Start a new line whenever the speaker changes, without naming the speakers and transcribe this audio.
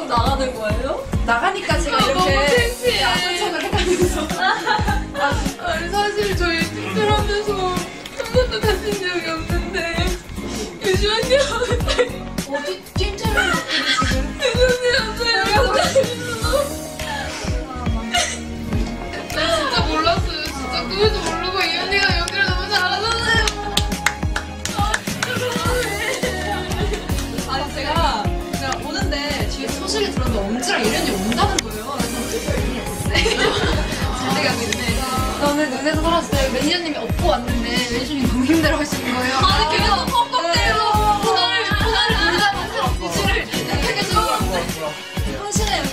나가는 거예요?
나가니까 제가 이렇게 아픈 척을 해가면서.
아니 사실 저희 팀들하면서 한 번도 다친 적이 없는데 유주 언니한테
어디 팀처럼 지금.
유주 언니한테 연락했어. 나 진짜 몰랐어요. 진짜 꿈에도 모르고 이 언니가 연기를 너무 잘하잖아요.
아니 제가 오는데 뒤에 소식을 들었는데 엄지랑 예련이 온다는 거예요. 잘 되겠네. 너는 눈에서 살았어요. 매니저님이 업고 왔는데 매니저님이 너무 힘들어 하시는 거예요. 아니 걔가 너무 헛헛대요. 그날을 놀다가 사람 부지를 약하게 주고 상실해요.